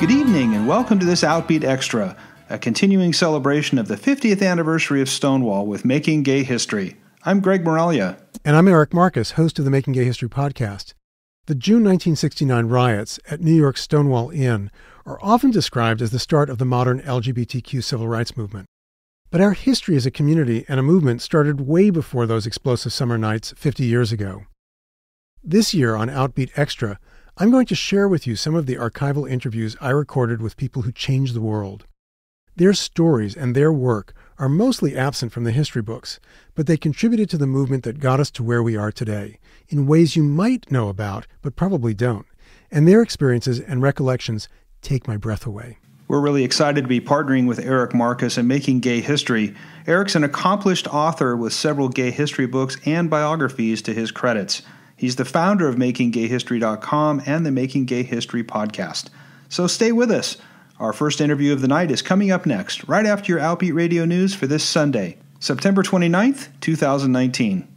Good evening and welcome to this Outbeat Extra, a continuing celebration of the 50th anniversary of Stonewall with Making Gay History. I'm Greg Moralia. And I'm Eric Marcus, host of the Making Gay History podcast. The June 1969 riots at New York's Stonewall Inn are often described as the start of the modern LGBTQ civil rights movement. But our history as a community and a movement started way before those explosive summer nights 50 years ago. This year on Outbeat Extra, I'm going to share with you some of the archival interviews I recorded with people who changed the world. Their stories and their work are mostly absent from the history books, but they contributed to the movement that got us to where we are today, in ways you might know about, but probably don't. And their experiences and recollections take my breath away. We're really excited to be partnering with Eric Marcus and Making Gay History. Eric's an accomplished author with several gay history books and biographies to his credits. He's the founder of MakingGayHistory.com and the Making Gay History podcast. So stay with us. Our first interview of the night is coming up next, right after your Outbeat Radio News for this Sunday, September 29th, 2019.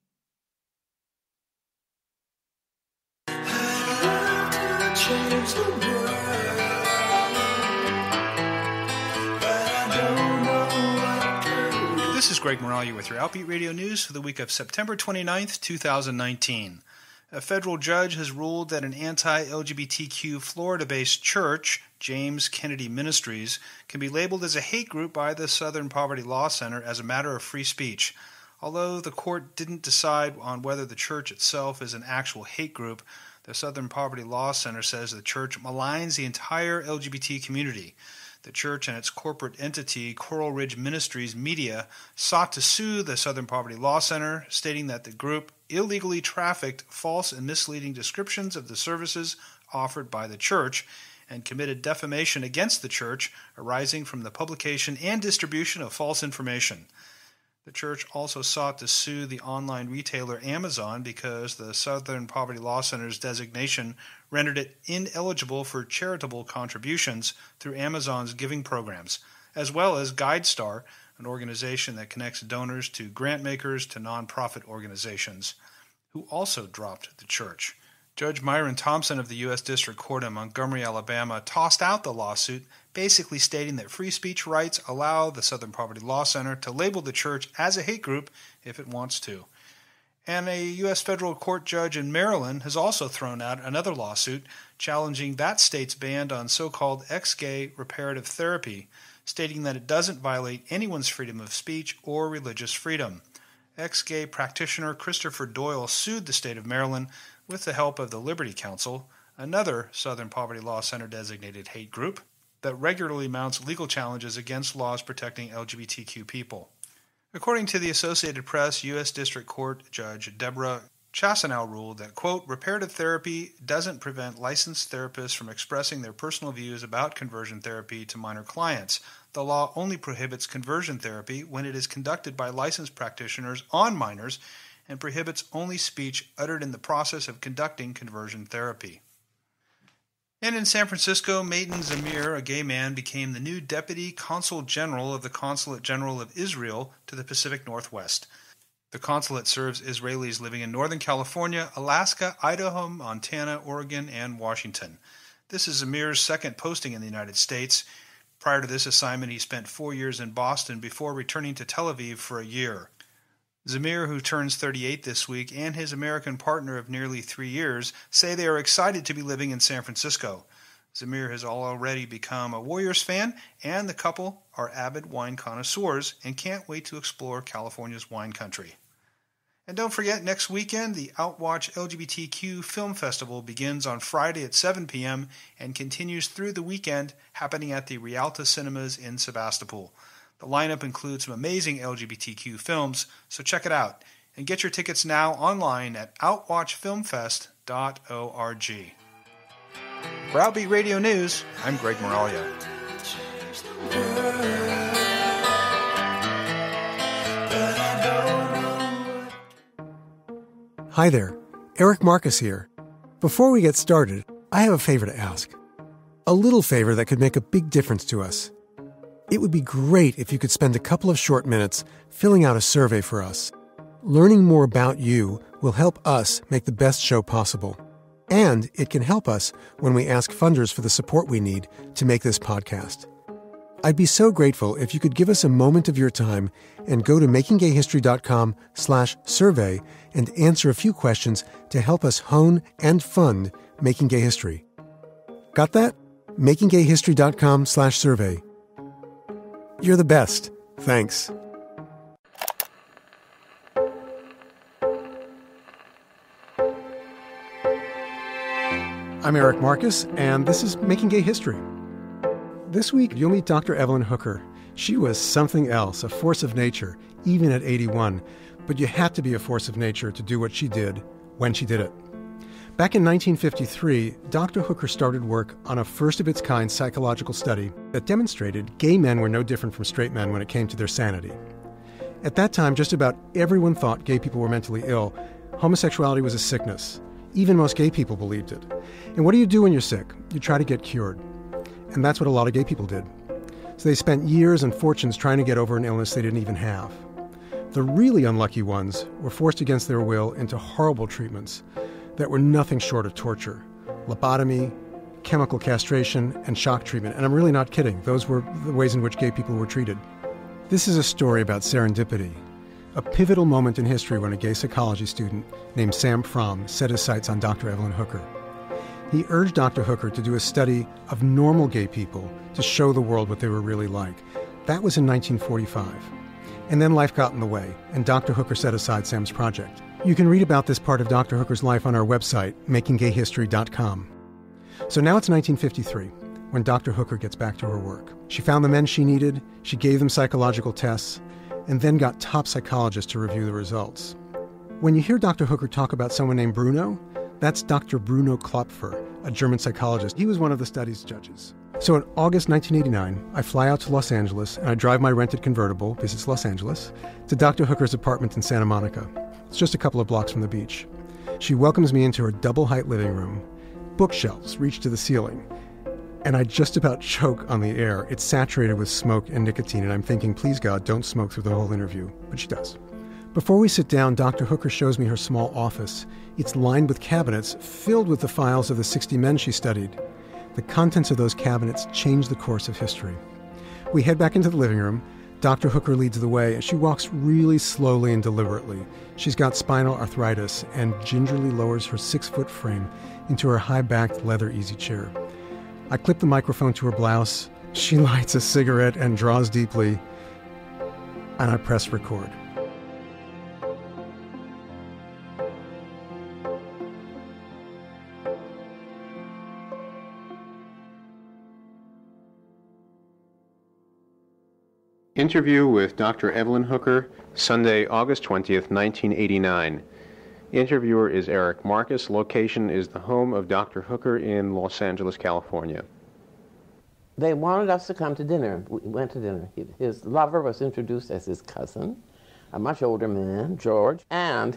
This is Greg Moralia with your Outbeat Radio News for the week of September 29th, 2019. A federal judge has ruled that an anti-LGBTQ Florida-based church, James Kennedy Ministries, can be labeled as a hate group by the Southern Poverty Law Center as a matter of free speech. Although the court didn't decide on whether the church itself is an actual hate group, the Southern Poverty Law Center says the church maligns the entire LGBT community. The church and its corporate entity, Coral Ridge Ministries Media, sought to sue the Southern Poverty Law Center, stating that the group illegally trafficked false and misleading descriptions of the services offered by the church and committed defamation against the church arising from the publication and distribution of false information. The church also sought to sue the online retailer Amazon because the Southern Poverty Law Center's designation rendered it ineligible for charitable contributions through Amazon's giving programs, as well as GuideStar, an organization that connects donors to grant makers to nonprofit organizations, who also dropped the church. Judge Myron Thompson of the U.S. District Court in Montgomery, Alabama, tossed out the lawsuit, basically stating that free speech rights allow the Southern Poverty Law Center to label the church as a hate group if it wants to. And a U.S. federal court judge in Maryland has also thrown out another lawsuit challenging that state's ban on so-called ex-gay reparative therapy, stating that it doesn't violate anyone's freedom of speech or religious freedom. Ex-gay practitioner Christopher Doyle sued the state of Maryland with the help of the Liberty Council, another Southern Poverty Law Center designated hate group that regularly mounts legal challenges against laws protecting LGBTQ people. According to the Associated Press, U.S. District Court Judge Deborah Chasanow ruled that, quote, reparative therapy doesn't prevent licensed therapists from expressing their personal views about conversion therapy to minor clients. The law only prohibits conversion therapy when it is conducted by licensed practitioners on minors and prohibits only speech uttered in the process of conducting conversion therapy. And in San Francisco, Matan Zamir, a gay man, became the new Deputy Consul General of the Consulate General of Israel to the Pacific Northwest. The consulate serves Israelis living in Northern California, Alaska, Idaho, Montana, Oregon, and Washington. This is Zamir's second posting in the United States. Prior to this assignment, he spent 4 years in Boston before returning to Tel Aviv for a year. Zamir, who turns 38 this week, and his American partner of nearly 3 years say they are excited to be living in San Francisco. Zamir has already become a Warriors fan, and the couple are avid wine connoisseurs and can't wait to explore California's wine country. And don't forget, next weekend, the Outwatch LGBTQ Film Festival begins on Friday at 7 p.m. and continues through the weekend, happening at the Rialta Cinemas in Sebastopol. The lineup includes some amazing LGBTQ films, so check it out. And get your tickets now online at outwatchfilmfest.org. For Outbeat Radio News, I'm Greg Moralia. Hi there, Eric Marcus here. Before we get started, I have a favor to ask. A little favor that could make a big difference to us. It would be great if you could spend a couple of short minutes filling out a survey for us. Learning more about you will help us make the best show possible. And it can help us when we ask funders for the support we need to make this podcast. I'd be so grateful if you could give us a moment of your time and go to makinggayhistory.com/survey and answer a few questions to help us hone and fund Making Gay History. Got that? makinggayhistory.com/survey. You're the best. Thanks. I'm Eric Marcus, and this is Making Gay History. This week, you'll meet Dr. Evelyn Hooker. She was something else, a force of nature, even at 81. But you had to be a force of nature to do what she did when she did it. Back in 1953, Dr. Hooker started work on a first-of-its-kind psychological study that demonstrated gay men were no different from straight men when it came to their sanity. At that time, just about everyone thought gay people were mentally ill. Homosexuality was a sickness. Even most gay people believed it. And what do you do when you're sick? You try to get cured. And that's what a lot of gay people did. So they spent years and fortunes trying to get over an illness they didn't even have. The really unlucky ones were forced against their will into horrible treatments that were nothing short of torture. Lobotomy, chemical castration, and shock treatment. And I'm really not kidding. Those were the ways in which gay people were treated. This is a story about serendipity. A pivotal moment in history when a gay psychology student named Sam Fromm set his sights on Dr. Evelyn Hooker. He urged Dr. Hooker to do a study of normal gay people to show the world what they were really like. That was in 1945. And then life got in the way, and Dr. Hooker set aside Sam's project. You can read about this part of Dr. Hooker's life on our website, makinggayhistory.com. So now it's 1953, when Dr. Hooker gets back to her work. She found the men she needed, she gave them psychological tests, and then got top psychologists to review the results. When you hear Dr. Hooker talk about someone named Bruno, that's Dr. Bruno Klopfer, a German psychologist. He was one of the study's judges. So in August 1989, I fly out to Los Angeles, and I drive my rented convertible, because it's Los Angeles, to Dr. Hooker's apartment in Santa Monica. It's just a couple of blocks from the beach. She welcomes me into her double-height living room. Bookshelves reach to the ceiling. And I just about choke on the air. It's saturated with smoke and nicotine, and I'm thinking, please God, don't smoke through the whole interview. But she does. Before we sit down, Dr. Hooker shows me her small office. It's lined with cabinets filled with the files of the 60 men she studied. The contents of those cabinets changed the course of history. We head back into the living room. Dr. Hooker leads the way, and she walks really slowly and deliberately. She's got spinal arthritis and gingerly lowers her 6-foot frame into her high-backed leather easy chair. I clip the microphone to her blouse. She lights a cigarette and draws deeply, and I press record. Interview with Dr. Evelyn Hooker, Sunday, August 20th, 1989. Interviewer is Eric Marcus. Location is the home of Dr. Hooker in Los Angeles, California. They wanted us to come to dinner. We went to dinner. His lover was introduced as his cousin, a much older man, George, and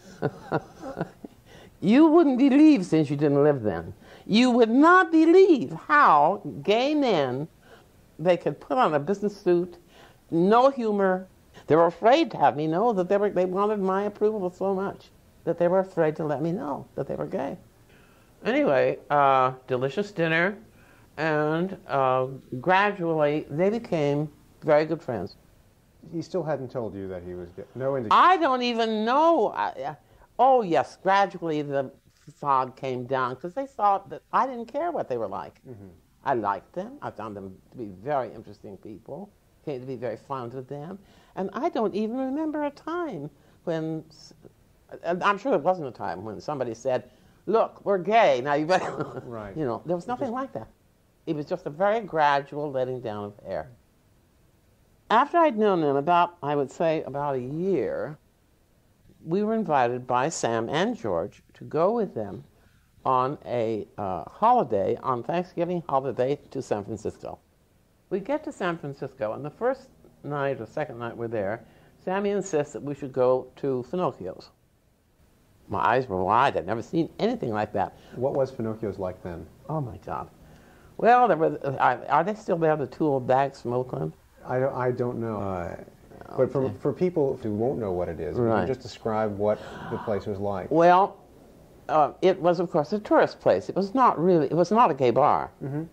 you wouldn't believe, since you didn't live then, you would not believe how gay men, they could put on a business suit, no humor. They were afraid to have me know that they wanted my approval so much that they were afraid to let me know that they were gay. Anyway, delicious dinner, and gradually they became very good friends. He still hadn't told you that he was gay? No indication? I don't even know. Oh, yes, gradually the facade came down because they thought that I didn't care what they were like. Mm-hmm. I liked them. I found them to be very interesting people, came to be very fond of them. And I don't even remember a time when, I'm sure there wasn't a time when somebody said, look, we're gay, now you better, right. You know, there was nothing like that. It was just a very gradual letting down of hair. After I'd known them I would say about a year, we were invited by Sam and George to go with them on a holiday, on Thanksgiving holiday, to San Francisco. We get to San Francisco, and the first night or second night we're there, Sammy insists that we should go to Finocchio's. My eyes were wide. I'd never seen anything like that. What was Finocchio's like then? Oh, my God. Well, there were, are they still there, the two old bags from Oakland? I don't know. But for people who won't know what it is, right. Can you just describe what the place was like? Well, it was, of course, a tourist place. It was not a gay bar.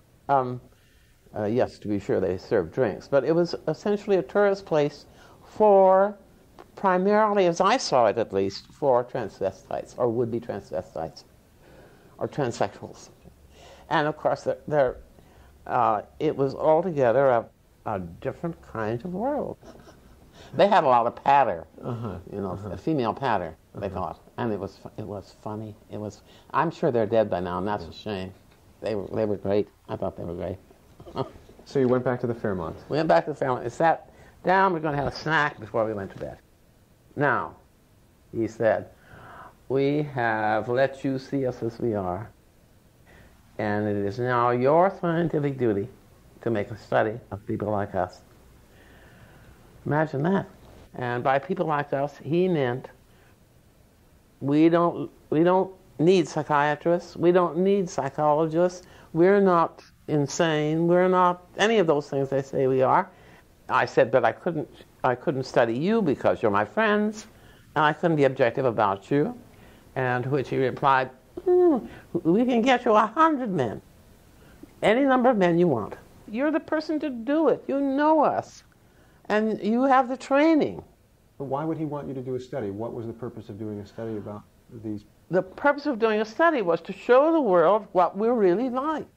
Yes, to be sure, they served drinks, but it was essentially a tourist place for, primarily, as I saw it at least, for transvestites, or would-be transvestites, or transsexuals. And, of course, it was altogether a different kind of world. They had a lot of patter, a female patter, they thought, and it was funny. I'm sure they're dead by now, and that's a shame. They were great. I thought they were great. So you went back to the Fairmont? We went back to the Fairmont. We sat down. We're going to have a snack before we went to bed. Now, he said, we have let you see us as we are, and it is now your scientific duty to make a study of people like us. Imagine that. And by people like us, he meant we don't need psychiatrists. We don't need psychologists. We're not insane. We're not any of those things they say we are. I said, but I couldn't study you because you're my friends, and I couldn't be objective about you. And to which he replied, we can get you 100 men. Any number of men you want. You're the person to do it. You know us. And you have the training. But why would he want you to do a study? What was the purpose of doing a study about these? The purpose of doing a study was to show the world what we're really like.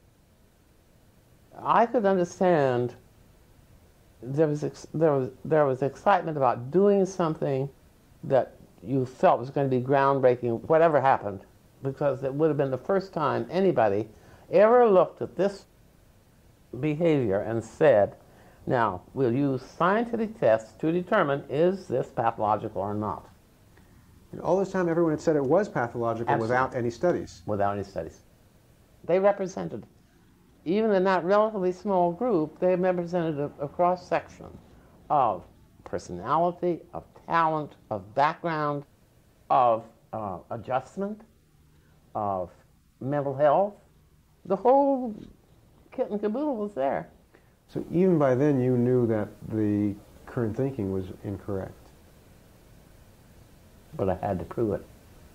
I could understand there was excitement about doing something that you felt was going to be groundbreaking, whatever happened, because it would have been the first time anybody ever looked at this behavior and said, now, we'll use scientific tests to determine is this pathological or not. And all this time, everyone had said it was pathological. Absolutely. Without any studies. Without any studies. They represented, even in that relatively small group, they represented a cross-section of personality, of talent, of background, of adjustment, of mental health. The whole kit and caboodle was there. So even by then you knew that the current thinking was incorrect. But I had to prove it.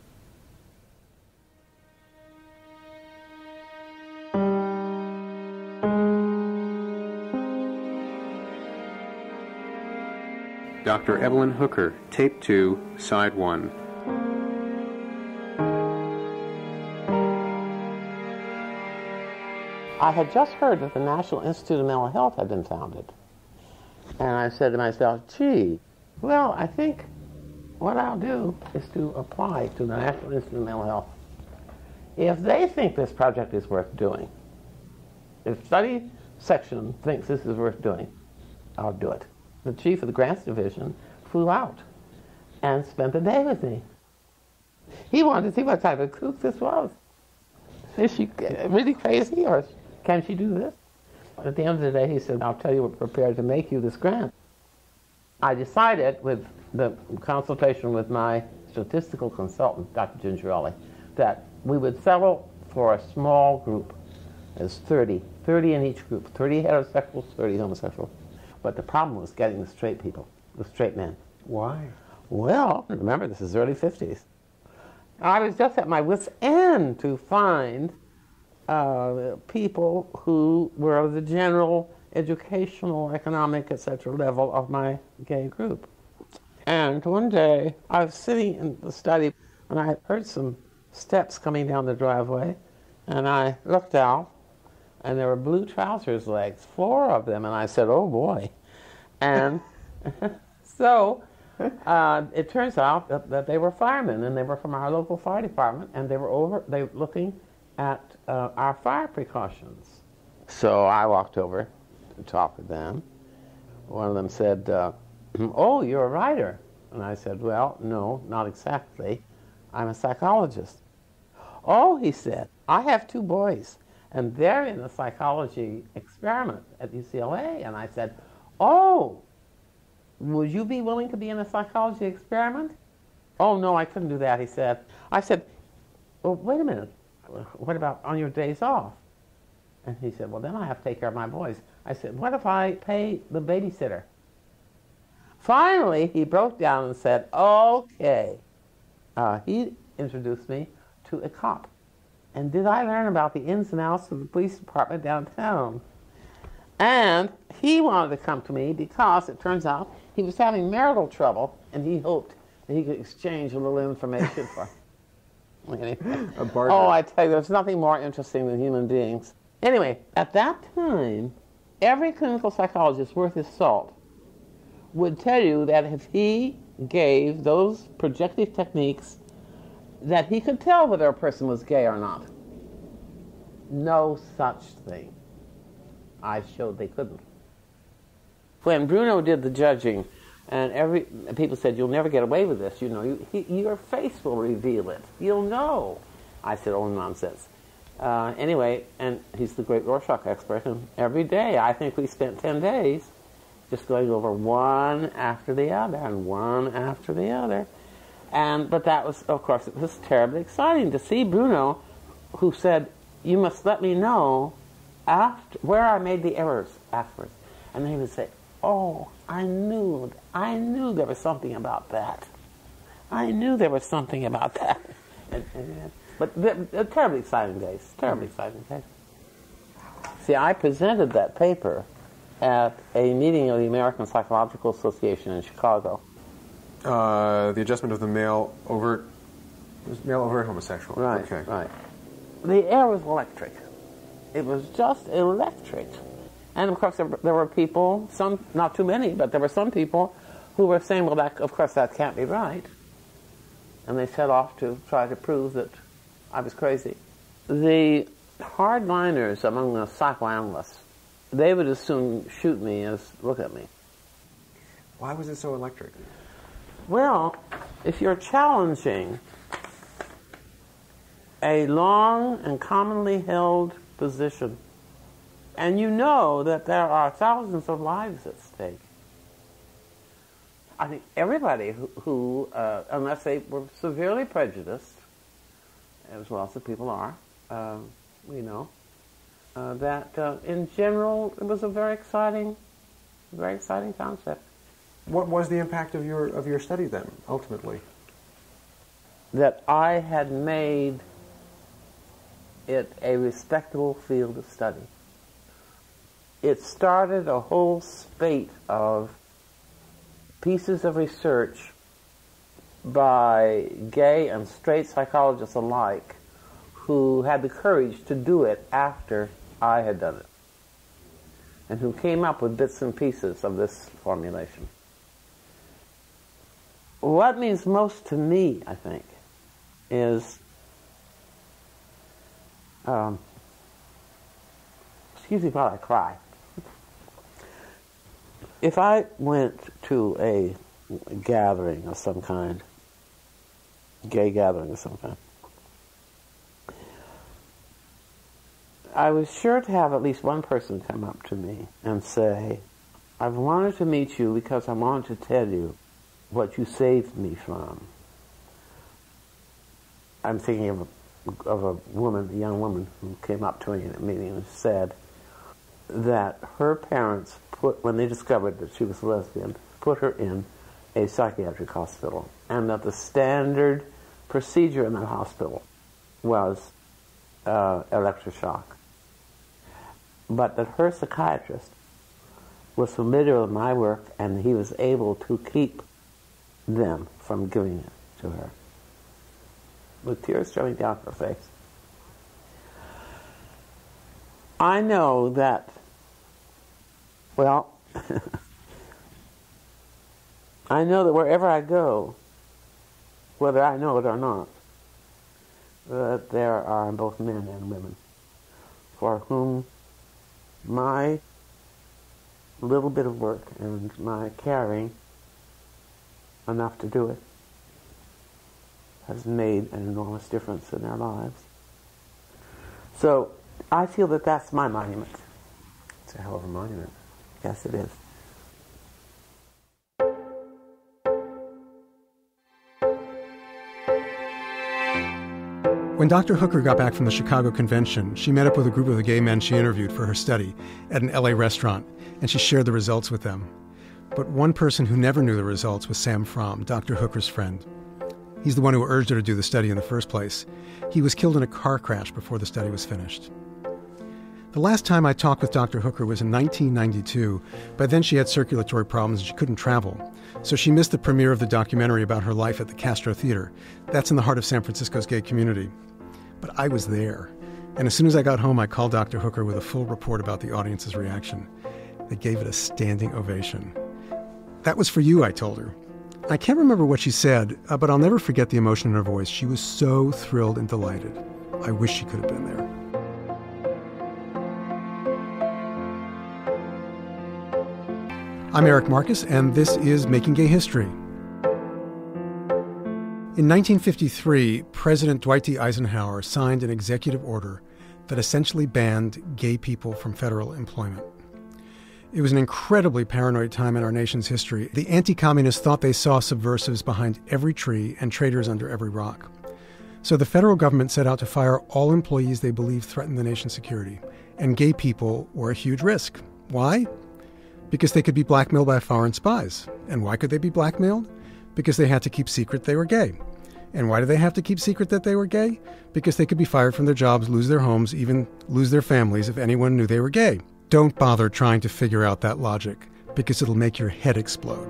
Dr. Evelyn Hooker, Tape 2, Side 1. I had just heard that the National Institute of Mental Health had been founded. And I said to myself, gee, well, I think what I'll do is to apply to the National Institute of Mental Health. If they think this project is worth doing, if study section thinks this is worth doing, I'll do it. The chief of the grants division flew out and spent the day with me. He wanted to see what type of kook this was. Is she really crazy, or can she do this? At the end of the day, he said, I'll tell you we're prepared to make you this grant. I decided, with the consultation with my statistical consultant, Dr. Gingerelli, that we would settle for a small group. There's 30 in each group, 30 heterosexuals, 30 homosexuals. But the problem was getting the straight people, the straight men. Why? Well, remember, this is early 50s. I was just at my wit's end to find people who were of the general educational, economic, etc. level of my gay group. And one day, I was sitting in the study, and I heard some steps coming down the driveway, and I looked out, and there were blue trousers legs, 4 of them, and I said, oh boy. And so it turns out that they were firemen, and they were from our local fire department, and they were looking at our fire precautions. So I walked over to talk with them. One of them said, oh, you're a writer. And I said, well, no, not exactly. I'm a psychologist. Oh, he said, I have 2 boys, and they're in a psychology experiment at UCLA. And I said, oh, would you be willing to be in a psychology experiment? Oh, no, I couldn't do that, he said. I said, well, wait a minute. What about on your days off? And he said, well, then I have to take care of my boys. I said, what if I pay the babysitter? Finally, he broke down and said, okay. He introduced me to a cop. And did I learn about the ins and outs of the police department downtown? And he wanted to come to me because it turns out he was having marital trouble, and he hoped that he could exchange a little information for him. Oh, I tell you, there's nothing more interesting than human beings. Anyway, at that time, every clinical psychologist worth his salt would tell you that if he gave those projective techniques, that he could tell whether a person was gay or not. No such thing. I showed they couldn't. When Bruno did the judging, and people said, "You'll never get away with this. You know, your face will reveal it. You'll know." I said, "Oh, nonsense." Anyway, and he's the great Rorschach expert, and every day, I think we spent 10 days just going over one after the other and one after the other. But that was, of course, it was terribly exciting to see Bruno, who said, "You must let me know where I made the errors afterwards." And then he would say, "Oh, I knew there was something about that. I knew there was something about that." But they're terribly exciting days. Terribly exciting days. See, I presented that paper at a meeting of the American Psychological Association in Chicago. The adjustment of the male overt homosexual. Right, okay. Right. The air was electric. It was just electric. And of course there were people, some, not too many, but there were some people who were saying, well, of course that can't be right. And they set off to try to prove that I was crazy. The hardliners among the psychoanalysts, they would as soon shoot me as look at me. Why was it so electric? Well, if you're challenging a long and commonly held position, and you know that there are thousands of lives at stake, I think everybody who unless they were severely prejudiced, as lots of people are, that in general it was a very exciting concept. What was the impact of your study then, ultimately? That I had made it a respectable field of study. It started a whole spate of pieces of research by gay and straight psychologists alike who had the courage to do it after I had done it, and who came up with bits and pieces of this formulation. What means most to me, I think, is excuse me while I cry. If I went to a gathering of some kind, gay gathering of some kind, I was sure to have at least one person come up to me and say, "I've wanted to meet you because I wanted to tell you what you saved me from." I'm thinking of a woman, a young woman, who came up to me at a meeting and said that her parents when they discovered that she was a lesbian, put her in a psychiatric hospital, and that the standard procedure in that hospital was electroshock. But that her psychiatrist was familiar with my work, and he was able to keep them from giving it to her, with tears streaming down her face. I know that, well, I know that wherever I go, whether I know it or not, that there are both men and women for whom my little bit of work and my caring enough to do it has made an enormous difference in their lives. So I feel that that's my monument. It's a hell of a monument. Yes, it is. When Dr. Hooker got back from the Chicago convention, she met up with a group of the gay men she interviewed for her study at an LA restaurant, and she shared the results with them. But one person who never knew the results was Sam Fromm, Dr. Hooker's friend. He's the one who urged her to do the study in the first place. He was killed in a car crash before the study was finished. The last time I talked with Dr. Hooker was in 1992. By then she had circulatory problems and she couldn't travel. So she missed the premiere of the documentary about her life at the Castro Theater. That's in the heart of San Francisco's gay community. But I was there. And as soon as I got home, I called Dr. Hooker with a full report about the audience's reaction. They gave it a standing ovation. That was for you, I told her. I can't remember what she said, but I'll never forget the emotion in her voice. She was so thrilled and delighted. I wish she could have been there. I'm Eric Marcus, and this is Making Gay History. In 1953, President Dwight D. Eisenhower signed an executive order that essentially banned gay people from federal employment. It was an incredibly paranoid time in our nation's history. The anti-communists thought they saw subversives behind every tree and traitors under every rock. So the federal government set out to fire all employees they believed threatened the nation's security. And gay people were a huge risk. Why? Because they could be blackmailed by foreign spies. And why could they be blackmailed? Because they had to keep secret they were gay. And why do they have to keep secret that they were gay? Because they could be fired from their jobs, lose their homes, even lose their families if anyone knew they were gay. Don't bother trying to figure out that logic, because it'll make your head explode.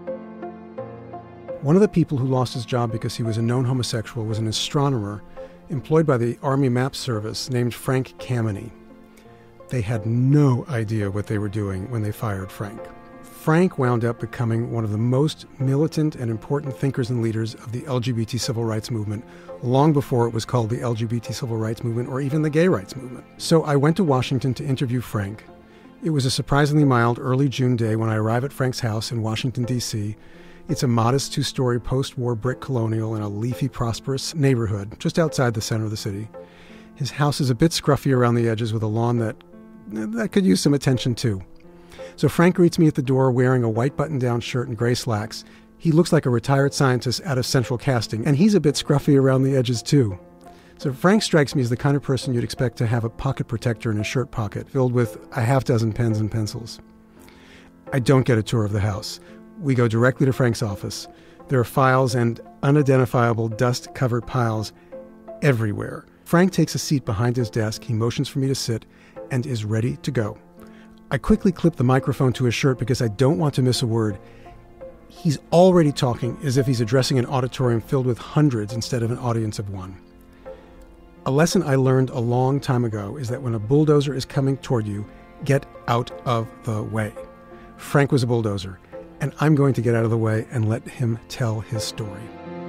One of the people who lost his job because he was a known homosexual was an astronomer employed by the Army Map Service named Frank Kameny. They had no idea what they were doing when they fired Frank. Frank wound up becoming one of the most militant and important thinkers and leaders of the LGBT civil rights movement long before it was called the LGBT civil rights movement or even the gay rights movement. So I went to Washington to interview Frank. It was a surprisingly mild early June day when I arrived at Frank's house in Washington, D.C. It's a modest two-story post-war brick colonial in a leafy, prosperous neighborhood just outside the center of the city. His house is a bit scruffy around the edges with a lawn that could use some attention too. So Frank greets me at the door wearing a white button-down shirt and gray slacks. He looks like a retired scientist out of Central Casting, and he's a bit scruffy around the edges too. So Frank strikes me as the kind of person you'd expect to have a pocket protector in his shirt pocket filled with a half-dozen pens and pencils. I don't get a tour of the house. We go directly to Frank's office. There are files and unidentifiable dust-covered piles everywhere. Frank takes a seat behind his desk. He motions for me to sit and is ready to go. I quickly clip the microphone to his shirt because I don't want to miss a word. He's already talking as if he's addressing an auditorium filled with hundreds instead of an audience of one. A lesson I learned a long time ago is that when a bulldozer is coming toward you, get out of the way. Frank was a bulldozer, and I'm going to get out of the way and let him tell his story.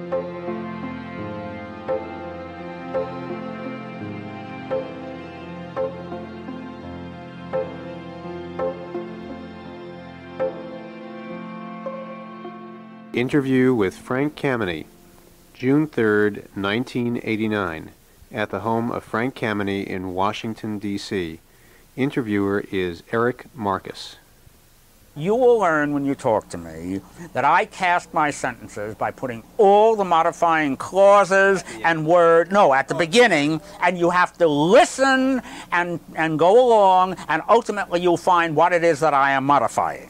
Interview with Frank Kameny, June 3rd, 1989, at the home of Frank Kameny in Washington, D.C. Interviewer is Eric Marcus. You will learn when you talk to me that I cast my sentences by putting all the modifying clauses and at the beginning, and you have to listen and go along, and ultimately you'll find what it is that I am modifying.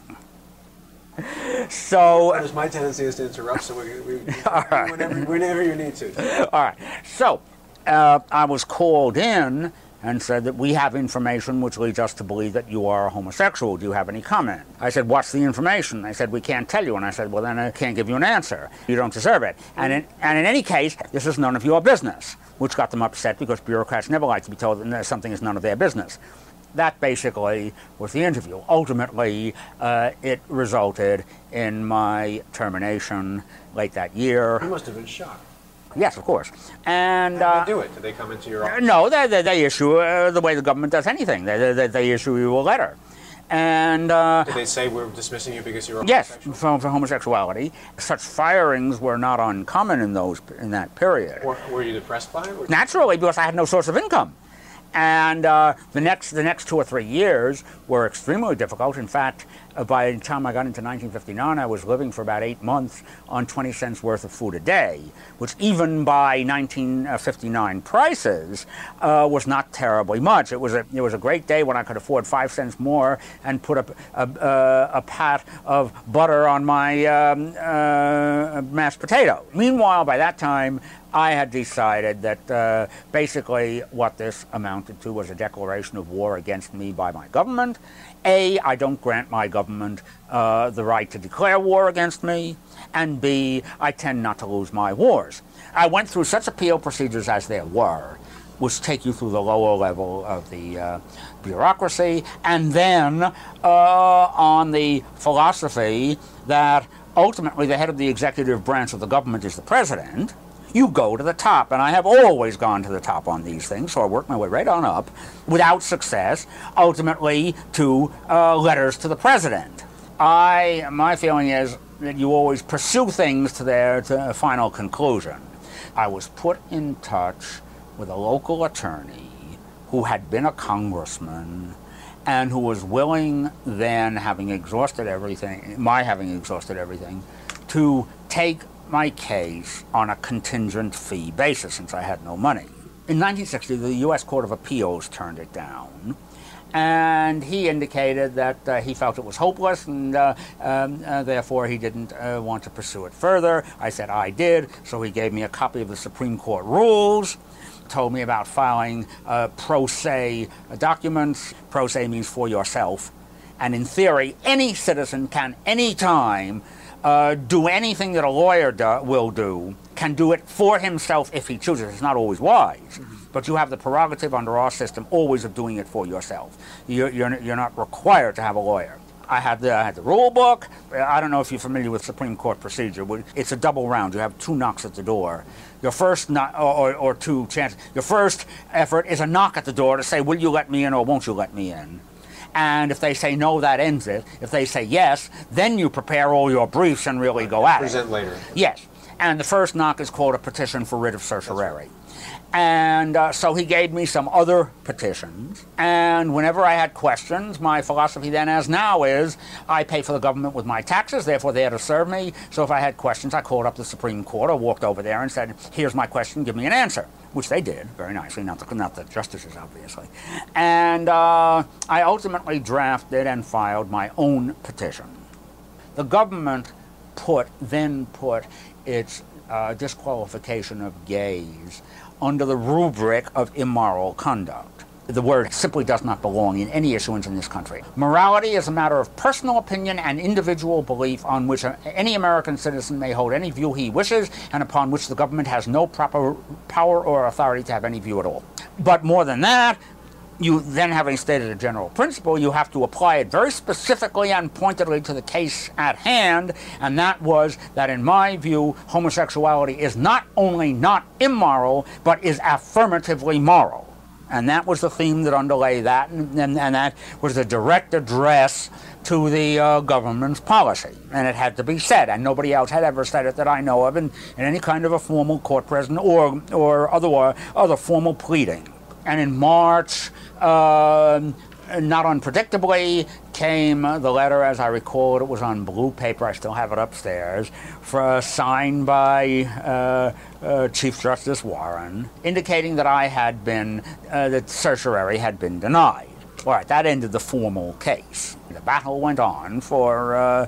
So my tendency is to interrupt, so right. whenever you need to. All right. So I was called in and said that we have information which leads us to believe that you are a homosexual. Do you have any comment? I said, what's the information? They said, we can't tell you. And I said, well, then I can't give you an answer. You don't deserve it. And in any case, this is none of your business, which got them upset because bureaucrats never like to be told that something is none of their business. That basically was the interview. Ultimately, it resulted in my termination late that year. You must have been shocked. Yes, of course. And how did they do it? Did they come into your office? No, they issue the way the government does anything. They issue you a letter. And did they say we're dismissing you because you're homosexual? Yes, for homosexuality. Such firings were not uncommon in that period. Were you depressed by it? Naturally, because I had no source of income. And the next 2 or 3 years were extremely difficult. In fact, by the time I got into 1959, I was living for about 8 months on 20 cents worth of food a day, which even by 1959 prices was not terribly much. It was a great day when I could afford 5 cents more and put a pat of butter on my mashed potato. Meanwhile, by that time, I had decided that basically what this amounted to was a declaration of war against me by my government. A, I don't grant my government the right to declare war against me, and B, I tend not to lose my wars. I went through such appeal procedures as there were, which take you through the lower level of the bureaucracy, and then on the philosophy that ultimately the head of the executive branch of the government is the president. You go to the top, and I have always gone to the top on these things, so I worked my way right on up, without success, ultimately to letters to the president. My feeling is that you always pursue things to their final conclusion. I was put in touch with a local attorney who had been a congressman and who was willing then, having exhausted everything, to take my case on a contingent fee basis, since I had no money. In 1960, the U.S. Court of Appeals turned it down, and he indicated that he felt it was hopeless, and therefore he didn't want to pursue it further. I said I did, so he gave me a copy of the Supreme Court rules, told me about filing pro se documents. Pro se means for yourself, and in theory, any citizen can anytime do anything that a lawyer will do, can do it for himself if he chooses. It's not always wise, but you have the prerogative under our system always of doing it for yourself. You're not required to have a lawyer. I had the rule book. I don't know if you're familiar with Supreme Court procedure. It's a double round. You have 2 knocks at the door. Your first knock, or 2 chances. Your first effort is a knock at the door to say, will you let me in or won't you let me in? And if they say no, that ends it. If they say yes, then you prepare all your briefs and really go at it. Present later. Yes. And the first knock is called a petition for writ of certiorari. And so he gave me some other petitions. And whenever I had questions, my philosophy then as now is, I pay for the government with my taxes, therefore they had to serve me. So if I had questions, I called up the Supreme Court or walked over there and said, here's my question, give me an answer. Which they did, very nicely, not the justices, obviously. And I ultimately drafted and filed my own petition. The government then put its disqualification of gays under the rubric of immoral conduct. The word simply does not belong in any issuance in this country. Morality is a matter of personal opinion and individual belief on which any American citizen may hold any view he wishes and upon which the government has no proper power or authority to have any view at all. But more than that, you then, having stated a general principle, you have to apply it very specifically and pointedly to the case at hand, and that was that, in my view, homosexuality is not only not immoral, but is affirmatively moral. And that was the theme that underlay that, and that was the direct address to the government's policy. And it had to be said, and nobody else had ever said it that I know of in any kind of a formal court precedent or other formal pleading. And in March, not unpredictably, came the letter, as I recall it was on blue paper, I still have it upstairs, signed by Chief Justice Warren, indicating that I had been, that certiorari had been denied. All right, that ended the formal case. The battle went on for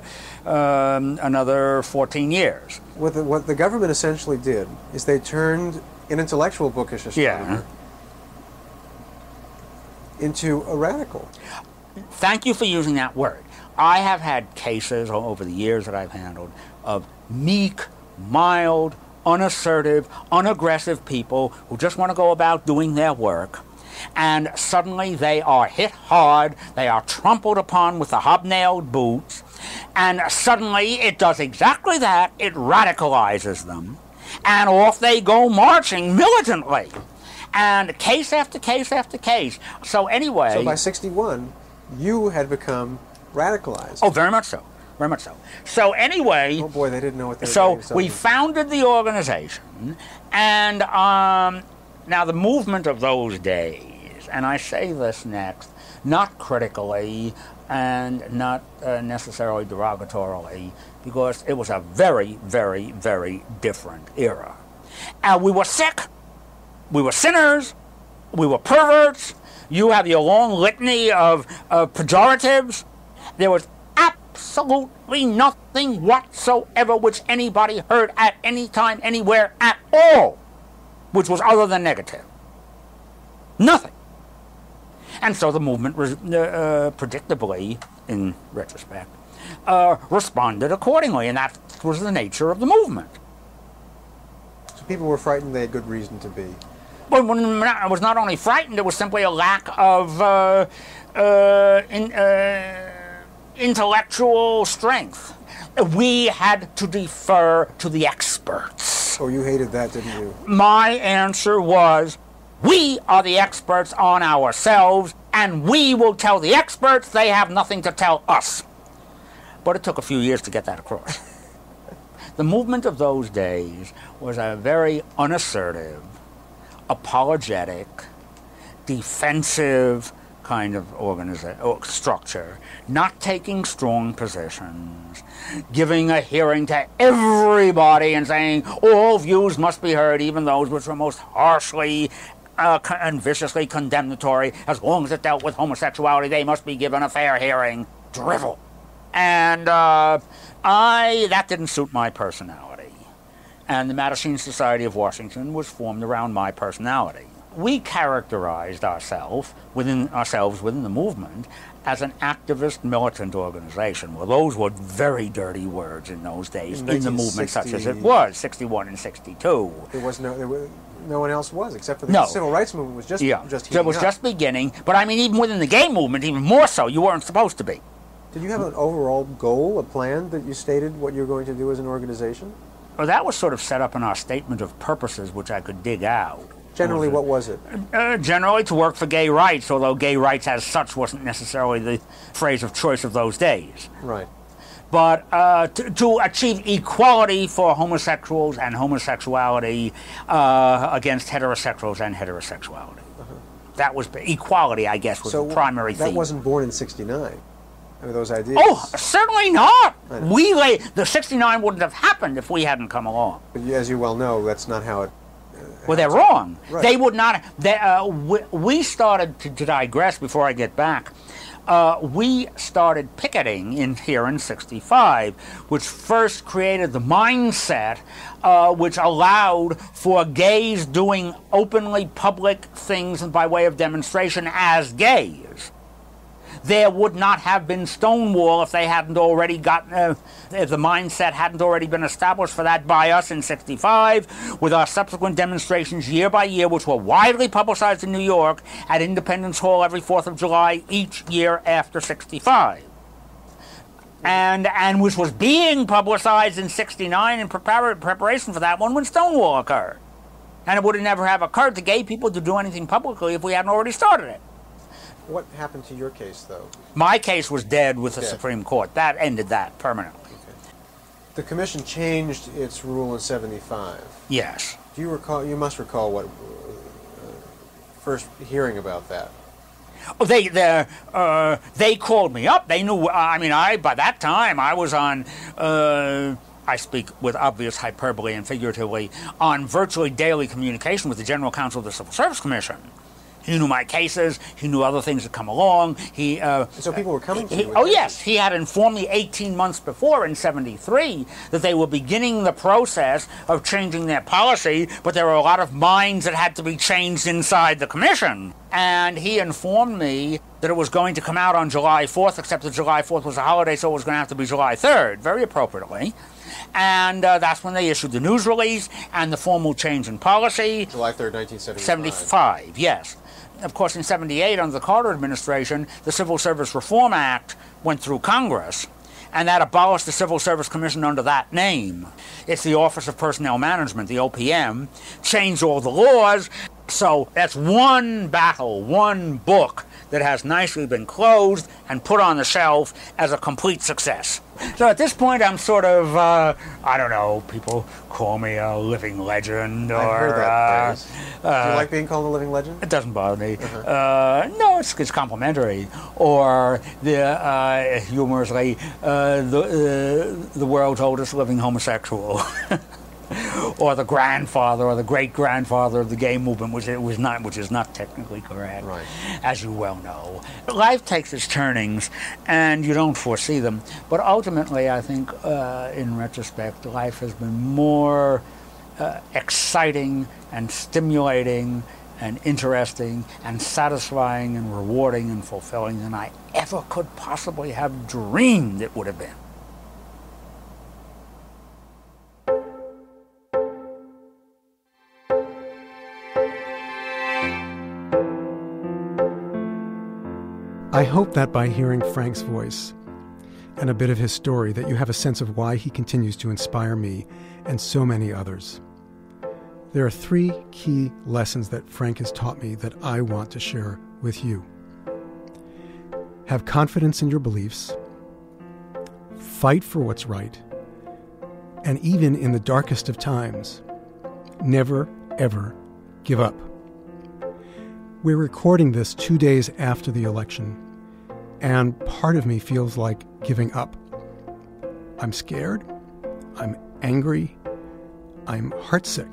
another 14 years. What the government essentially did is they turned an intellectual bookish astronomer into a radical. Thank you for using that word. I have had cases over the years that I've handled of meek, mild, unassertive, unaggressive people who just want to go about doing their work, and suddenly they are hit hard, they are trampled upon with the hobnailed boots, and suddenly it does exactly that, it radicalizes them, and off they go marching militantly. And case after case after case. So anyway... So by 61, you had become radicalized. Oh, very much so. Very much so. So anyway... Oh boy, they didn't know what they were doing. So we founded the organization, and now the movement of those days days. And I say this next, not critically and not necessarily derogatorily, because it was a very, very, very different era. We were sick, we were sinners, we were perverts. You have your long litany of pejoratives. There was absolutely nothing whatsoever which anybody heard at any time, anywhere at all, which was other than negative. Nothing. And so the movement, predictably, in retrospect, responded accordingly, and that was the nature of the movement. So people were frightened, they had good reason to be. But I was not only frightened, it was simply a lack of intellectual strength. We had to defer to the experts. Oh, you hated that, didn't you? My answer was, we are the experts on ourselves, and we will tell the experts they have nothing to tell us. But it took a few years to get that across. The movement of those days was a very unassertive, apologetic, defensive kind of structure, not taking strong positions, giving a hearing to everybody and saying all views must be heard, even those which were most harshly and viciously condemnatory. As long as it dealt with homosexuality, they must be given a fair hearing. Drivel. And that didn't suit my personality. And the Mattachine Society of Washington was formed around my personality. We characterized ourselves within the movement as an activist militant organization. Well, those were very dirty words in those days in the movement such as it was, 61 and 62. No one else was, except for the civil rights movement was just So it was just beginning. But I mean, even within the gay movement, even more so, you weren't supposed to be. Did you have an overall goal, a plan that you stated what you were going to do as an organization? Well, that was sort of set up in our statement of purposes, which I could dig out. Generally, what was it? Generally, to work for gay rights, although gay rights as such wasn't necessarily the phrase of choice of those days. Right. But to achieve equality for homosexuals and homosexuality against heterosexuals and heterosexuality. That was equality, I guess, was the primary theme. That wasn't born in 69. I mean, those ideas. Oh, certainly not. The 69 wouldn't have happened if we hadn't come along. But as you well know, that's not how it. Well, they're wrong. Right. They would not. We started to digress before I get back. We started picketing here in '65, which first created the mindset which allowed for gays doing openly public things by way of demonstration as gays. There would not have been Stonewall if they hadn't already gotten, if the mindset hadn't already been established for that by us in '65, with our subsequent demonstrations year by year, which were widely publicized in New York at Independence Hall every 4th of July each year after '65. And which was being publicized in '69 in preparation for that one when Stonewall occurred. And it would have never have occurred to gay people to do anything publicly if we hadn't already started it. What happened to your case, though? My case was dead with the Supreme Court. That ended that permanently. Okay. The commission changed its rule in '75. Yes. Do you recall? You must recall what first hearing about that. Oh, they called me up. They knew. I mean, by that time I was on. I speak with obvious hyperbole and figuratively on virtually daily communication with the General Counsel of the Civil Service Commission. He knew my cases. He knew other things that come along. So people were coming to you with Oh, yes. He had informed me 18 months before in '73 that they were beginning the process of changing their policy, but there were a lot of minds that had to be changed inside the commission. And he informed me that it was going to come out on July 4th, except that July 4th was a holiday, so it was going to have to be July 3rd, very appropriately. And that's when they issued the news release and the formal change in policy. July 3rd, 1975. 75, yes. Of course, in '78, under the Carter administration, the Civil Service Reform Act went through Congress, and that abolished the Civil Service Commission under that name. It's the Office of Personnel Management, the OPM, changed all the laws, So that's one battle, one book that has nicely been closed and put on the shelf as a complete success. So at this point, I'm sort of, I don't know, people call me a living legend. Or, I've heard that phrase. Do you like being called a living legend? It doesn't bother me. No, it's complimentary. Or, humorously, the world's oldest living homosexual. Or the grandfather or the great-grandfather of the gay movement, which is not technically correct, right, as you well know. Life takes its turnings, and you don't foresee them. But ultimately, I think, in retrospect, life has been more exciting and stimulating and interesting and satisfying and rewarding and fulfilling than I ever could possibly have dreamed it would have been. I hope that by hearing Frank's voice and a bit of his story that you have a sense of why he continues to inspire me and so many others. There are 3 key lessons that Frank has taught me that I want to share with you. Have confidence in your beliefs, fight for what's right, and even in the darkest of times, never, ever give up. We're recording this 2 days after the election, and part of me feels like giving up. I'm scared, I'm angry, I'm heartsick.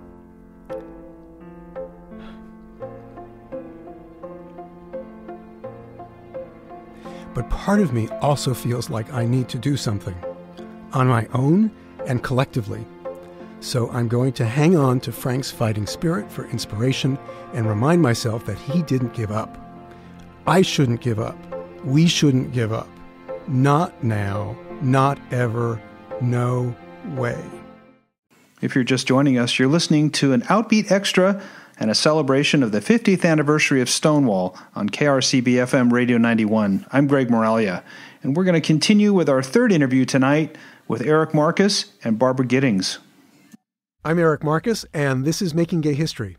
But part of me also feels like I need to do something, on my own and collectively. So I'm going to hang on to Frank's fighting spirit for inspiration and remind myself that he didn't give up. I shouldn't give up. We shouldn't give up. Not now, not ever, no way. If you're just joining us, you're listening to an Outbeat Extra and a celebration of the 50th anniversary of Stonewall on KRCB-FM Radio 91. I'm Greg Moralia, and we're going to continue with our third interview tonight with Eric Marcus and Barbara Giddings. I'm Eric Marcus, and this is Making Gay History.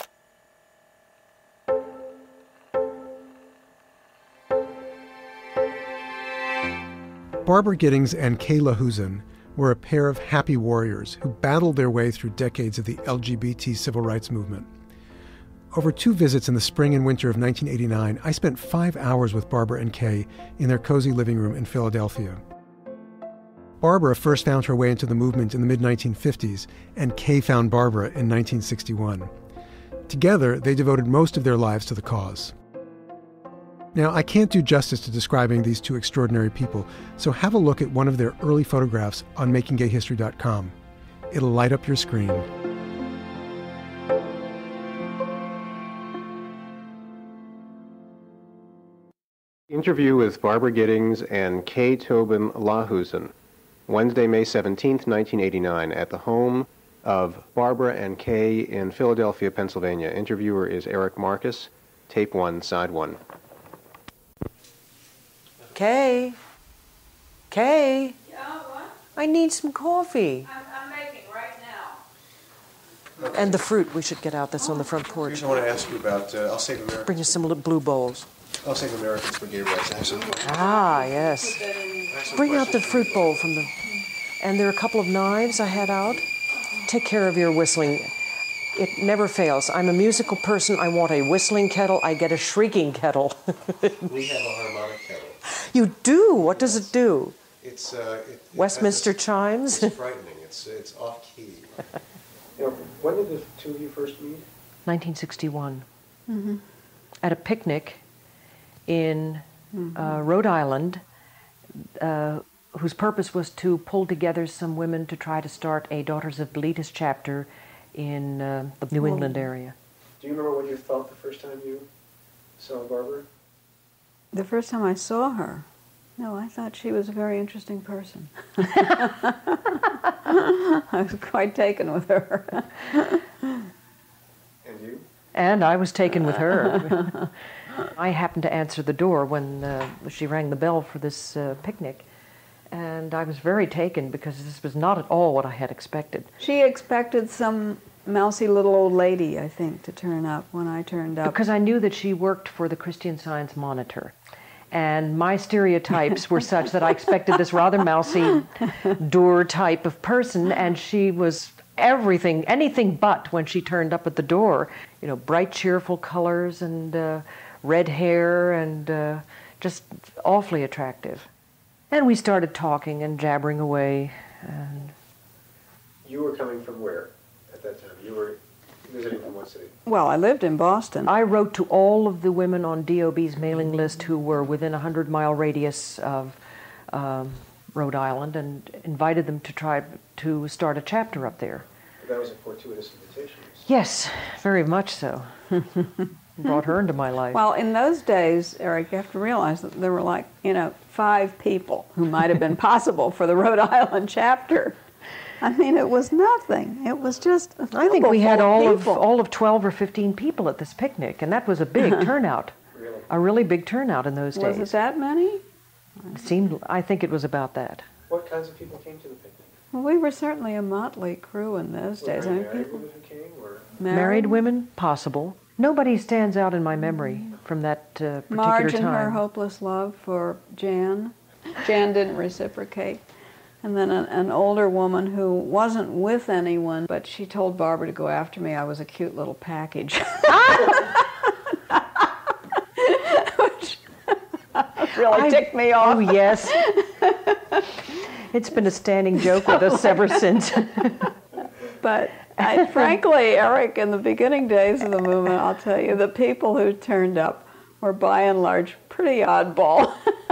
Barbara Giddings and Kayla Husen were a pair of happy warriors who battled their way through decades of the LGBT civil rights movement. Over 2 visits in the spring and winter of 1989, I spent 5 hours with Barbara and Kay in their cozy living room in Philadelphia. Barbara first found her way into the movement in the mid-1950s, and Kay found Barbara in 1961. Together, they devoted most of their lives to the cause. Now, I can't do justice to describing these 2 extraordinary people, so have a look at one of their early photographs on makinggayhistory.com. It'll light up your screen. Interview with Barbara Giddings and Kay Tobin Lahusen, Wednesday, May 17, 1989, at the home of Barbara and Kay in Philadelphia, Pennsylvania. Interviewer is Eric Marcus, tape 1, side 1. Kay? Kay? Yeah, what? I need some coffee. I'm making right now. And the fruit we should get out that's on the front porch. I want to ask you about, I'll save American. Bring you some little blue bowls. I'll save Americans for gay rights. Actually. Ah, yes. Bring out the fruit bowl from the... And there are a couple of knives I had out. Take care of your whistling. It never fails. I'm a musical person. I want a whistling kettle. I get a shrieking kettle. We have a harmonic kettle. You do? What does it do? It's Westminster chimes? It's frightening. It's off key. When did the 2 of you first meet? 1961. Mm-hmm. At a picnic in Rhode Island, whose purpose was to pull together some women to try to start a Daughters of Bilitis chapter in the New England area. Do you remember what you felt the first time you saw Barbara? The first time I saw her, no, I thought she was a very interesting person. I was quite taken with her. And you? And I was taken with her. I happened to answer the door when she rang the bell for this picnic, and I was very taken because this was not at all what I had expected. She expected some mousy little old lady, I think, to turn up when I turned up. Because I knew that she worked for the Christian Science Monitor. And my stereotypes were such that I expected this rather mousy, dour type of person, and she was anything but when she turned up at the door. You know, bright, cheerful colors and red hair and just awfully attractive. And we started talking and jabbering away. And You were coming from where at that time? You were visiting from what city? Well, I lived in Boston. I wrote to all of the women on DOB's mailing list who were within a 100-mile radius of Rhode Island and invited them to try to start a chapter up there. But that was a fortuitous invitation. Yes, very much so. Brought her into my life. Well, in those days, Eric, you have to realize that there were 5 people who might have been possible for the Rhode Island chapter. I mean, it was nothing. It was just I think we had all of 12 or 15 people at this picnic, and that was a big turnout. Really? A really big turnout in those days. Was it that many? I think it was about that. What kinds of people came to the picnic? Well, we were certainly a motley crew in those days. Were there married women who came? Or? Married women? Possible. Nobody stands out in my memory from that particular Marge time. and her hopeless love for Jan. Jan didn't reciprocate. And then an older woman who wasn't with anyone, but she told Barbara to go after me. I was a cute little package. Which really ticked me off. Oh, yes. It's been a standing joke with us ever since. But frankly, Eric, in the beginning days of the movement, I'll tell you, the people who turned up were by and large pretty oddball.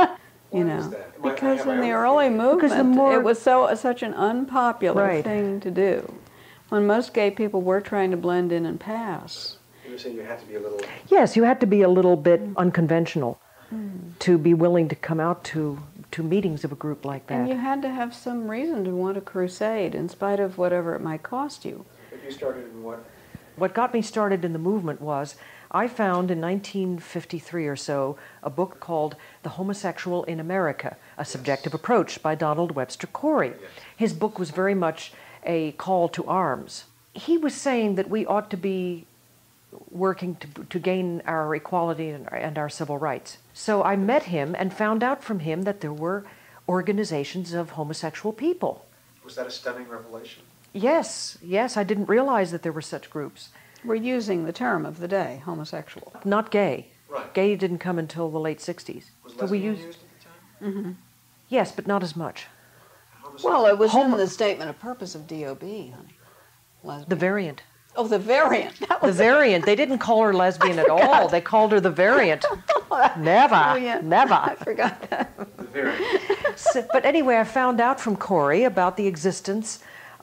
Because in the early movement, it was such an unpopular thing to do. When most gay people were trying to blend in and pass. You were saying you had to be a little... Yes, you had to be a little bit unconventional to be willing to come out to meetings of a group like that. And you had to have some reason to want a crusade, in spite of whatever it might cost you. But you started in what? What got me started in the movement was I found in 1953 or so a book called The Homosexual in America, A Subjective Approach by Donald Webster Corey. Yes. His book was very much a call to arms. He was saying that we ought to be working to gain our equality and our civil rights. So I met him and found out from him that there were organizations of homosexual people. Was that a stunning revelation? Yes, I didn't realize that there were such groups. We're using the term of the day, homosexual. Not gay. Right. Gay didn't come until the late 60s. Was lesbian used at the time? Mm-hmm. Yes, but not as much. Well, it was in the statement of purpose of DOB, honey. Lesbian. The variant. Oh, the variant. The variant. They didn't call her lesbian at all. They called her the variant. Never. Oh, yeah. Never. I forgot that. The variant. But anyway, I found out from Corey about the existence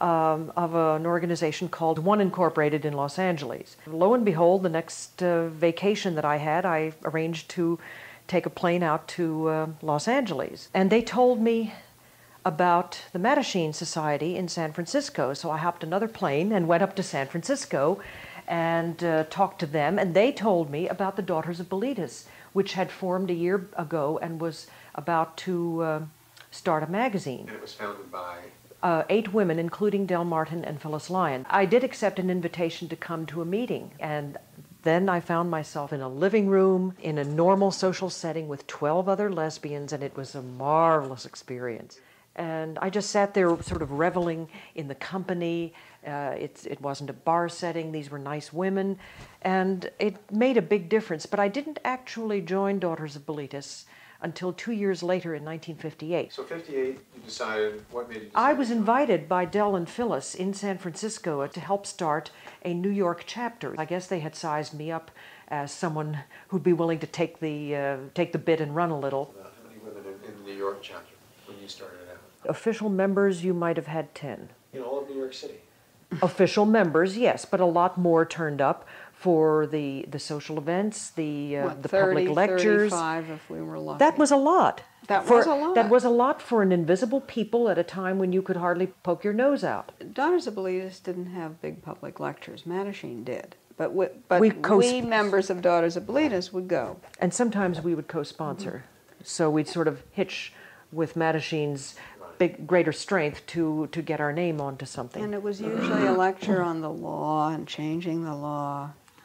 of an organization called One Incorporated in Los Angeles. Lo and behold, the next vacation that I had, I arranged to take a plane out to Los Angeles. And they told me about the Mattachine Society in San Francisco. So I hopped another plane and went up to San Francisco and talked to them. And they told me about the Daughters of Bilitis, which had formed a year ago and was about to start a magazine. And it was founded by... 8 women, including Del Martin and Phyllis Lyon. I did accept an invitation to come to a meeting, and then I found myself in a living room in a normal social setting with 12 other lesbians, and it was a marvelous experience. And I just sat there sort of reveling in the company. It wasn't a bar setting. These were nice women, and it made a big difference. But I didn't actually join Daughters of Bilitis until 2 years later in 1958. So 58, you decided, what made you decide? I was invited by Del and Phyllis in San Francisco to help start a New York chapter. I guess they had sized me up as someone who'd be willing to take the bit and run a little. How many women in the New York chapter when you started out? Official members, you might have had 10. In all of New York City? Official members, yes, but a lot more turned up for the social events, the 30, public lectures. 35 if we were lucky. That was a lot. That was a lot. That was a lot for an invisible people at a time when you could hardly poke your nose out. Daughters of Bilitis didn't have big public lectures. Mattachine did. But we members of Daughters of Bilitis would go. And sometimes we would co-sponsor. So we'd sort of hitch with Mattachine's greater strength to get our name onto something. And it was usually a lecture on the law and changing the law.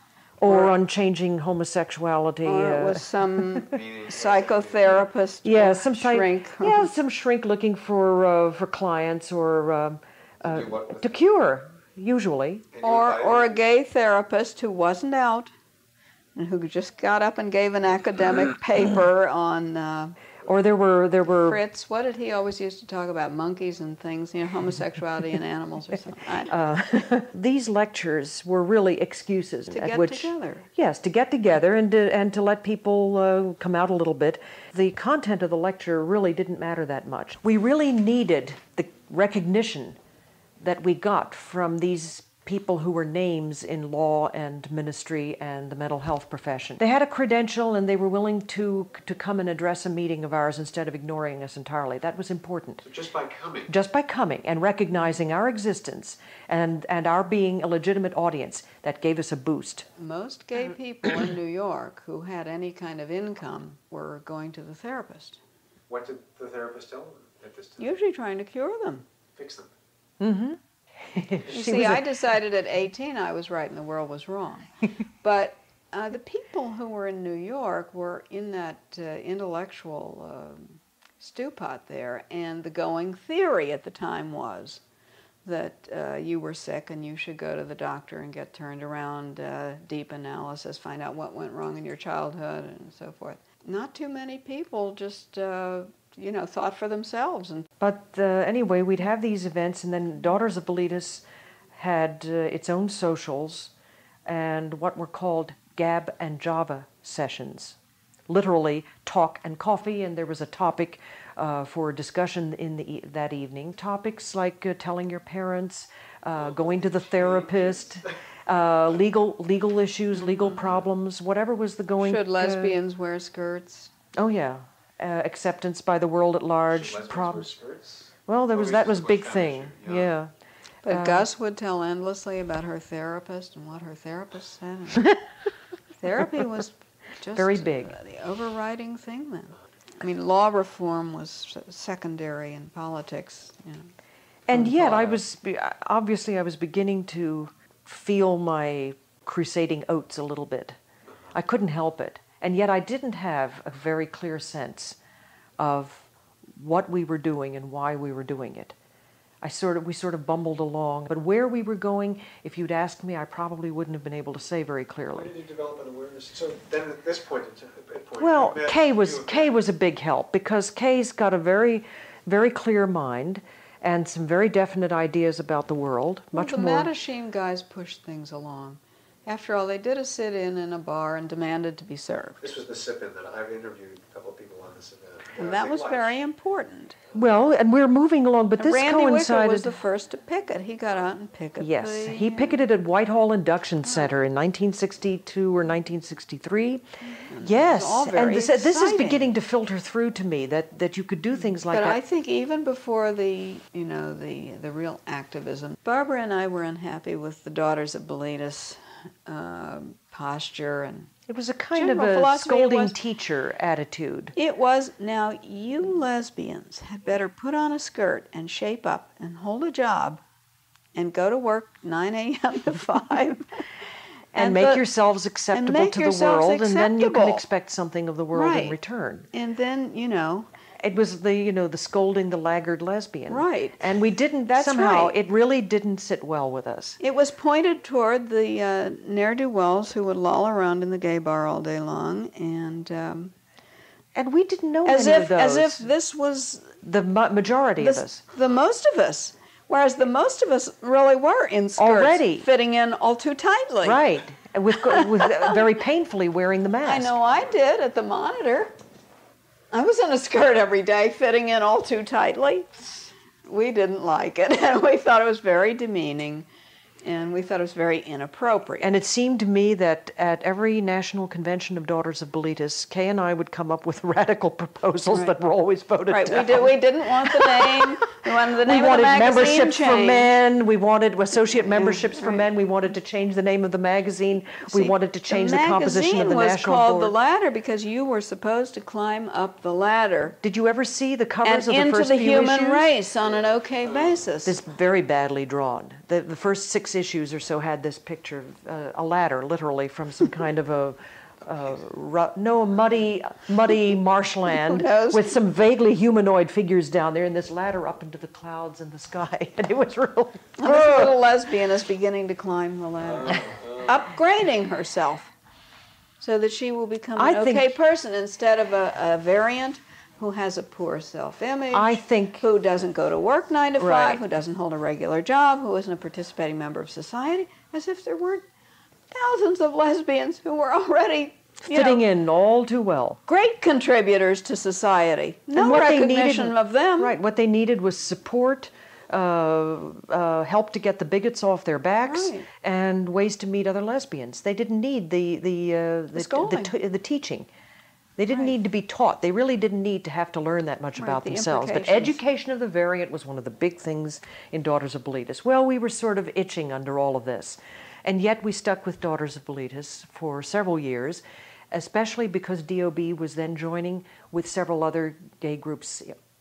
Or on changing homosexuality. Or it was some psychotherapist. Yeah, or some shrink. Yeah, some shrink looking for clients or to cure, usually. Or a gay therapist who wasn't out and who just got up and gave an academic paper on. Or there were Fritz. What did he always used to talk about? Monkeys and things, homosexuality in animals or something. These lectures were really excuses To at get which, together. Yes, to get together and to let people come out a little bit. The content of the lecture really didn't matter that much. We really needed the recognition that we got from these people who were names in law and ministry and the mental health profession. They had a credential and they were willing to come and address a meeting of ours instead of ignoring us entirely. That was important. So just by coming? Just by coming and recognizing our existence and our being a legitimate audience, that gave us a boost. Most gay people in New York who had any kind of income were going to the therapist. What did the therapist tell them at this time? Usually trying to cure them. Fix them. Mm-hmm. You see, I decided at 18 I was right and the world was wrong. But the people who were in New York were in that intellectual stew pot there, and the going theory at the time was that you were sick and you should go to the doctor and get turned around, deep analysis, find out what went wrong in your childhood and so forth. Not too many people just thought for themselves. But anyway, we'd have these events, and then Daughters of Bilitis had its own socials and what were called Gab and Java sessions. Literally talk and coffee, and there was a topic for discussion in that evening. Topics like telling your parents, going to the therapist, legal issues, legal problems, whatever was the going. Should lesbians wear skirts? Oh yeah. Acceptance by the world at large. Well, that was a big thing. Yeah. But Gus would tell endlessly about her therapist and what her therapist said. Therapy was just very big. The overriding thing then. I mean, law reform was secondary in politics. And yet, I was beginning to feel my crusading oats a little bit. I couldn't help it. And yet I didn't have a very clear sense of what we were doing and why we were doing it. We sort of bumbled along. But where we were going, if you'd asked me, I probably wouldn't have been able to say very clearly. Why did you develop an awareness? So then at this point, well, Kay was a big help, because Kay's got a very, very clear mind and some very definite ideas about the world. Much the more. Mattachine guys pushed things along. After all, they did a sit-in in a bar and demanded to be served. This was the sit-in that I've interviewed a couple of people on this event. And that was very important. Well, and we're moving along, but and this Randy coincided. Wicker was the first to picket. He got out and picketed. Yes, he picketed at Whitehall Induction Center in 1962 or 1963. Yes, and this is beginning to filter through to me that you could do things like that. But I think even before the real activism, Barbara and I were unhappy with the Daughters of Bilitis posture, and it was a kind of a scolding teacher attitude. It was, now you lesbians had better put on a skirt and shape up and hold a job and go to work 9 a.m. to 5. and make yourselves acceptable to the world, and then you can expect something of the world in return. And then, it was the scolding the laggard lesbian. Right. And we didn't, it really didn't sit well with us. It was pointed toward the ne'er-do-wells who would loll around in the gay bar all day long, and we didn't know any of those. As if this was the majority of us. The most of us. Whereas the most of us really were in skirts, already fitting in all too tightly. Right. With very painfully wearing the mask. I know I did at the Monitor. I was in a skirt every day, fitting in all too tightly. We didn't like it, and we thought it was very demeaning. And we thought it was very inappropriate. And it seemed to me that at every national convention of Daughters of Bilitis, Kay and I would come up with radical proposals that were always voted down. We didn't want the name. We wanted the name We of the wanted magazine memberships for changed. men. We wanted associate memberships for men. We wanted to change the name of the magazine. We wanted to change the composition of the magazine national was called board. The Ladder because you were supposed to climb up the ladder. Did you ever see the covers and of the into first the few human issues? race on an okay basis. It's very badly drawn. The first 6 issues or so had this picture, a ladder, literally, from some kind of a muddy marshland with some vaguely humanoid figures down there, and this ladder up into the clouds and the sky. And it was really... And this little lesbian is beginning to climb the ladder, upgrading herself so that she will become an okay person instead of a variant who has a poor self-image, who doesn't go to work 9 to 5, who doesn't hold a regular job, who isn't a participating member of society, as if there weren't thousands of lesbians who were already fitting in all too well. Great contributors to society. No recognition of them. Right. What they needed was support, help to get the bigots off their backs, and ways to meet other lesbians. They didn't need the teaching. They didn't need to be taught. They really didn't need to have to learn that much about themselves. But education of the variant was one of the big things in Daughters of Bilitis. Well, we were sort of itching under all of this. And yet we stuck with Daughters of Bilitis for several years, especially because DOB was then joining with several other gay groups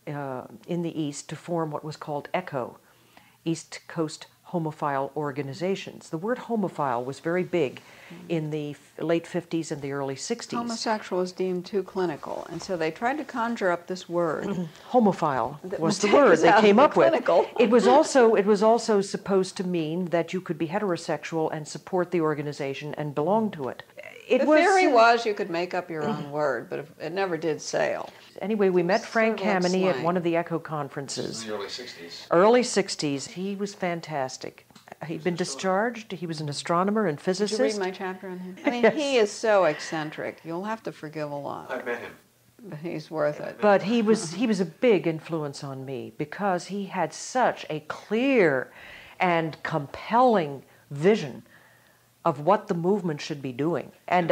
in the East to form what was called ECHO, East Coast Homophile Organizations. The word homophile was very big in the late 50s and the early 60s. Homosexual was deemed too clinical, and so they tried to conjure up this word. Homophile was the word they came up with. It was also supposed to mean that you could be heterosexual and support the organization and belong to it. The theory was you could make up your own word, but it never did sail. Anyway, we met Frank Kameny at one of the ECHO conferences. In the early 60s. Early 60s. He was fantastic. He'd been discharged. He was an astronomer and physicist. Did you read my chapter on him? I mean, he is so eccentric. You'll have to forgive a lot. I've met him. But he's worth it. But he was a big influence on me because he had such a clear and compelling vision of what the movement should be doing. And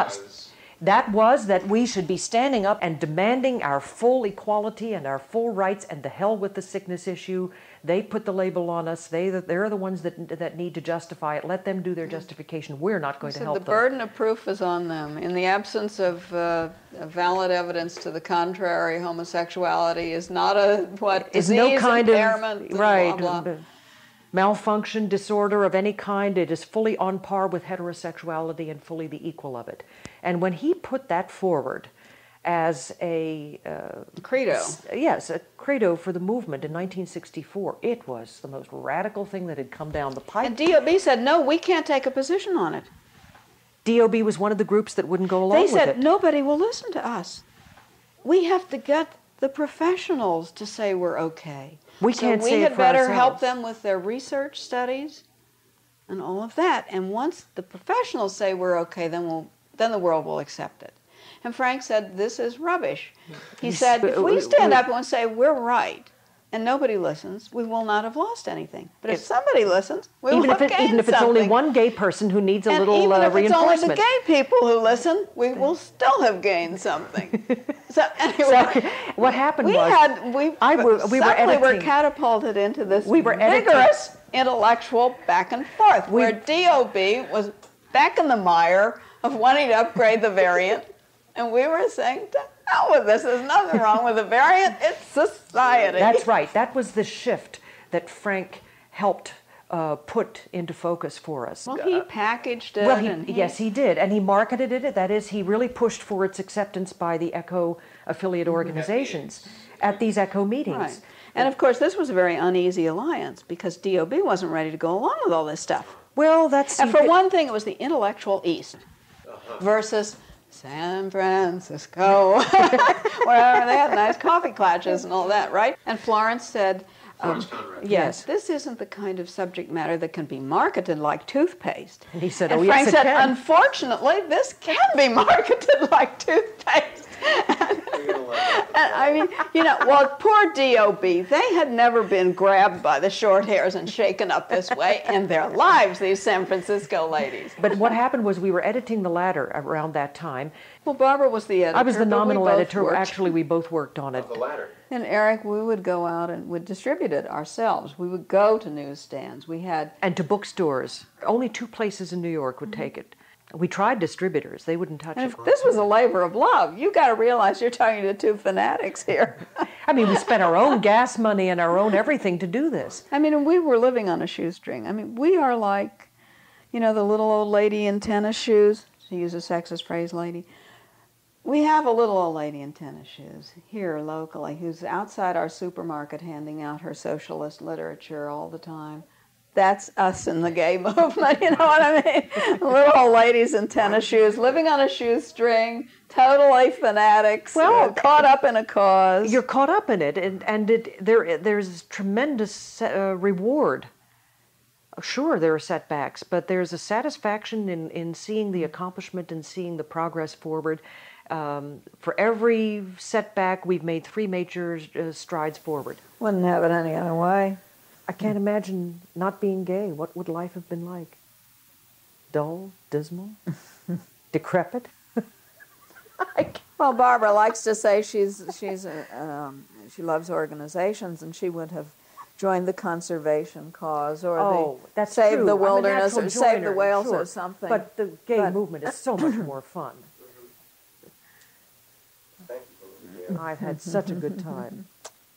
that was that we should be standing up and demanding our full equality and our full rights, and the hell with the sickness issue. They put the label on us. They're the ones that need to justify it. Let them do their justification. We're not going to help them. The burden of proof is on them. In the absence of valid evidence to the contrary, homosexuality is not disease, impairment, blah, blah. Malfunction, disorder of any kind. It is fully on par with heterosexuality and fully the equal of it. And when he put that forward as a credo, yes, a credo for the movement in 1964, it was the most radical thing that had come down the pipe. And DOB said, no, we can't take a position on it. DOB was one of the groups that wouldn't go along with it. They said, nobody will listen to us. We have to get the professionals to say we're okay. We can't say it for we had better ourselves. help them with their research studies and all of that. And once the professionals say we're okay, then the world will accept it. And Frank said, this is rubbish. He said, if we stand up and say we're right, and nobody listens, we will not have lost anything. But if somebody listens, we will have gained something. Even if it's only one gay person who needs a little reinforcement. Even if it's only the gay people who listen, we will still have gained something. So anyway, what happened we were catapulted into this vigorous intellectual back and forth, where DOB was back in the mire of wanting to upgrade the variant, and we were saying, to hell with this, there's nothing wrong with the variant, it's society. That's right. That was the shift that Frank helped put into focus for us. Well, he packaged it. Yes, he did. And he marketed it. That is, he really pushed for its acceptance by the ECHO affiliate organizations at these ECHO meetings. Right. And of course, this was a very uneasy alliance because DOB wasn't ready to go along with all this stuff. Well, that's... And for one thing, it was the intellectual East versus San Francisco, where they had nice coffee clutches and all that, right? And Florence said, yes, this isn't the kind of subject matter that can be marketed like toothpaste. And he said, and Frank said, unfortunately, this can be marketed like toothpaste. I mean, well, poor D.O.B., they had never been grabbed by the short hairs and shaken up this way in their lives, these San Francisco ladies. But what happened was we were editing The Ladder around that time. Well, Barbara was the editor. I was the nominal editor. Worked. Actually, we both worked on it. Of The Ladder. And Eric, we would go out and would distribute it ourselves. We would go to newsstands. And to bookstores. Only 2 places in New York would take it. We tried distributors. They wouldn't touch it. This was a labor of love. You got to realize you're talking to 2 fanatics here. I mean, we spent our own gas money and our own everything to do this. I mean, and we were living on a shoestring. I mean, we are like, the little old lady in tennis shoes. To use a sexist phrase, lady. We have a little old lady in tennis shoes here locally who's outside our supermarket handing out her socialist literature all the time. That's us in the gay movement, you know what I mean? Little old ladies in tennis shoes, living on a shoestring, totally fanatics, caught up in a cause. You're caught up in it, and there's tremendous reward. Sure, there are setbacks, but there's a satisfaction in seeing the accomplishment and seeing the progress forward. For every setback, we've made 3 major strides forward. Wouldn't have it any other way. I can't imagine not being gay. What would life have been like? Dull, dismal, decrepit? Well, Barbara likes to say she loves organizations, and she would have joined the conservation cause or save the wilderness or save the whales or something. But the gay movement is so much more fun. I've had such a good time.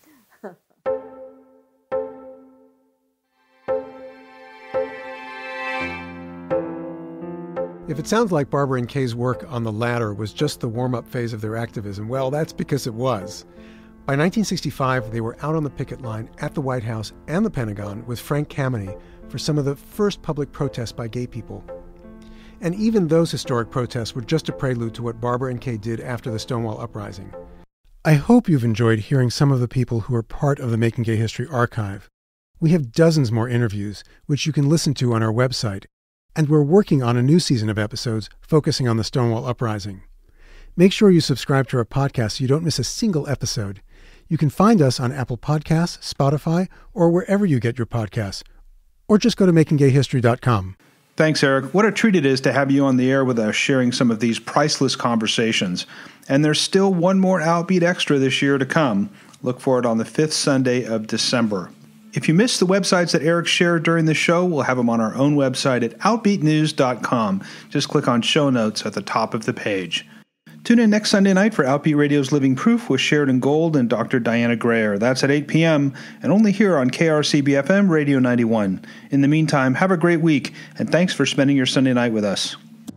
If it sounds like Barbara and Kay's work on The Ladder was just the warm-up phase of their activism, well, that's because it was. By 1965, they were out on the picket line at the White House and the Pentagon with Frank Kameny for some of the first public protests by gay people. And even those historic protests were just a prelude to what Barbara and Kay did after the Stonewall Uprising. I hope you've enjoyed hearing some of the people who are part of the Making Gay History archive. We have dozens more interviews, which you can listen to on our website, and we're working on a new season of episodes focusing on the Stonewall Uprising. Make sure you subscribe to our podcast so you don't miss a single episode. You can find us on Apple Podcasts, Spotify, or wherever you get your podcasts. Or just go to makinggayhistory.com. Thanks, Eric. What a treat it is to have you on the air with us sharing some of these priceless conversations. And there's still one more Outbeat Extra this year to come. Look for it on the 5th Sunday of December. If you missed the websites that Eric shared during the show, we'll have them on our own website at outbeatnews.com. Just click on show notes at the top of the page. Tune in next Sunday night for Outbeat Radio's Living Proof with Sheridan Gold and Dr. Diana Grayer. That's at 8 p.m. and only here on KRCB-FM Radio 91. In the meantime, have a great week, and thanks for spending your Sunday night with us.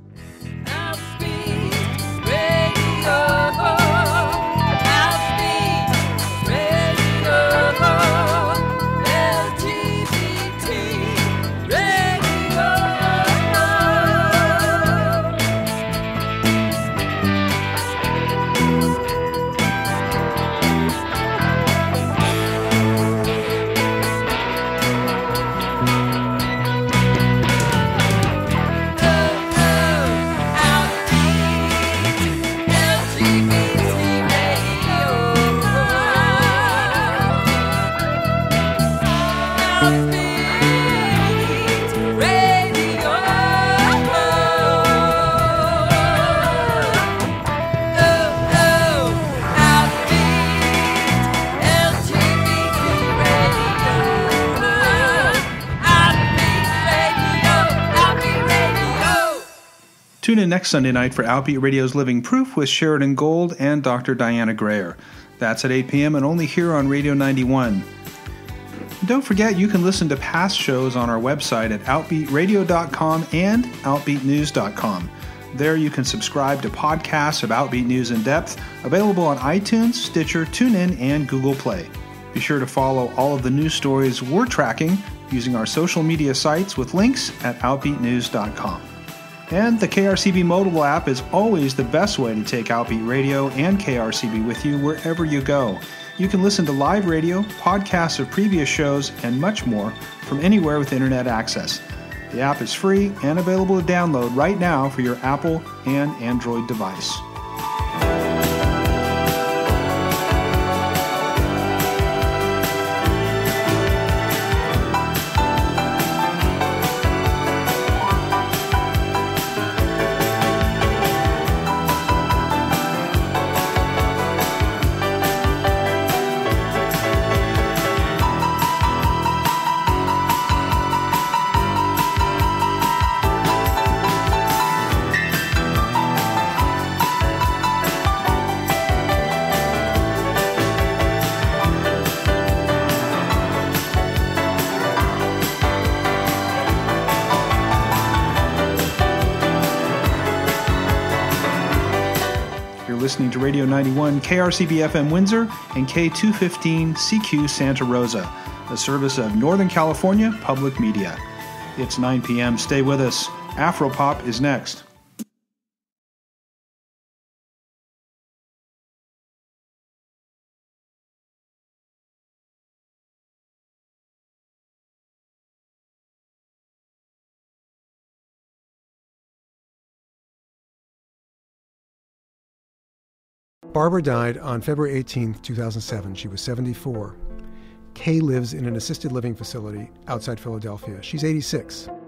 Tune in next Sunday night for Outbeat Radio's Living Proof with Sheridan Gold and Dr. Diana Grayer. That's at 8 p.m. and only here on Radio 91. And don't forget, you can listen to past shows on our website at outbeatradio.com and outbeatnews.com. There you can subscribe to podcasts of Outbeat News in Depth, available on iTunes, Stitcher, TuneIn, and Google Play. Be sure to follow all of the news stories we're tracking using our social media sites with links at outbeatnews.com. And the KRCB mobile app is always the best way to take Outbeat Radio and KRCB with you wherever you go. You can listen to live radio, podcasts of previous shows, and much more from anywhere with internet access. The app is free and available to download right now for your Apple and Android device. listening to Radio 91 KRCB FM Windsor and K215 CQ Santa Rosa, a service of Northern California Public Media. It's 9 p.m. Stay with us. Afropop is next. Barbara died on February 18, 2007. She was 74. Kay lives in an assisted living facility outside Philadelphia. She's 86.